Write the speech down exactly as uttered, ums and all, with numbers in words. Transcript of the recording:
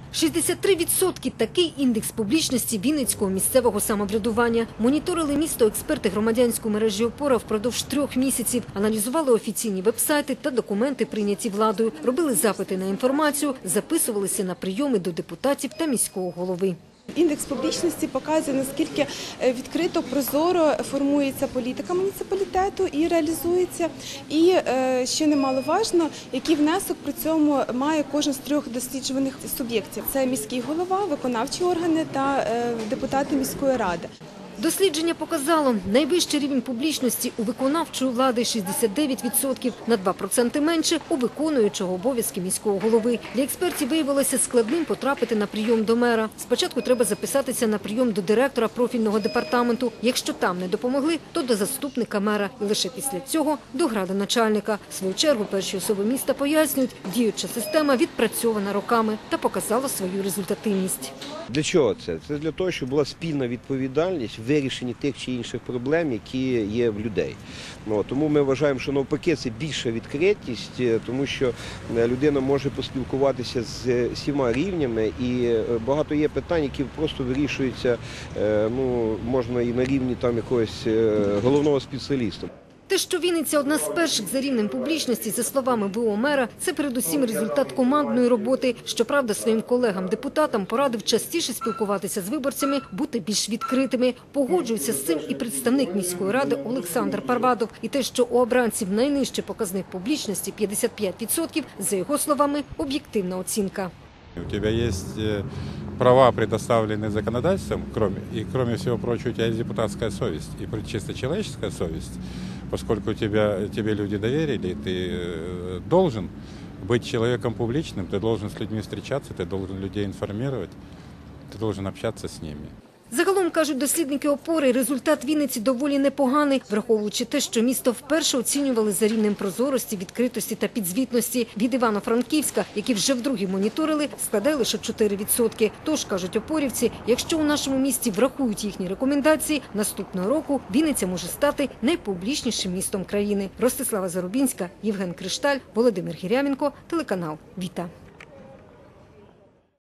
шістдесят три відсотки – такий індекс публічності Вінницького місцевого самоврядування. Моніторили місто експерти громадянської мережі «Опора» впродовж трьох місяців. Аналізували офіційні вебсайти та документи, прийняті владою. Робили запити на інформацію, записувалися на прийоми до депутатів та міського голови. Індекс публічності показує, наскільки відкрито, прозоро формується політика муніципалітету і реалізується. І, що немаловажно, який внесок при цьому має кожен з трьох досліджуваних суб'єктів. Це міський голова, виконавчі органи та депутати міської ради. Дослідження показало, найвищий рівень публічності у виконавчої влади – шістдесят дев'ять відсотків, на два проценти менше у виконуючого обов'язки міського голови. Для експертів виявилося складним потрапити на прийом до мера. Спочатку треба записатися на прийом до директора профільного департаменту. Якщо там не допомогли, то до заступника мера. І лише після цього до градоначальника. В свою чергу перші особи міста пояснюють, діюча система відпрацьована роками та показала свою результативність. Для чого це? Це для того, щоб була спільна відповідальність в вирішенні тих чи інших проблем, які є в людей. Ну, тому ми вважаємо, що навпаки це більша відкритість, тому що людина може поспілкуватися з всіма рівнями і багато є питань, які просто вирішуються, ну, можна і на рівні там якогось головного спеціаліста. Те, що Вінниця – одна з перших за рівнем публічності, за словами в о мера, це передусім результат командної роботи. Щоправда, своїм колегам-депутатам порадив частіше спілкуватися з виборцями, бути більш відкритими. Погоджується з цим і представник міської ради Олександр Парвадов. І те, що у обранців найнижчий показник публічності – п'ятдесят п'ять відсотків, за його словами, об'єктивна оцінка. У тебя есть права, предоставленные законодательством, кроме, и кроме всего прочего у тебя есть депутатская совесть и чисто человеческая совесть, поскольку тебя, тебе люди доверили, ты должен быть человеком публичным, ты должен с людьми встречаться, ты должен людей информировать, ты должен общаться с ними. Загалом, кажуть дослідники «Опори», результат Вінниці доволі непоганий, враховуючи те, що місто вперше оцінювали за рівнем прозорості, відкритості та підзвітності. Від Івано-Франківська, які вже вдруге моніторили, складає лише чотири відсотки. Тож, кажуть опорівці, якщо у нашому місті врахують їхні рекомендації, наступного року Вінниця може стати найпублічнішим містом країни. Ростислава Зарубінська, Євген Кришталь, Володимир Гіряменко, телеканал «Віта».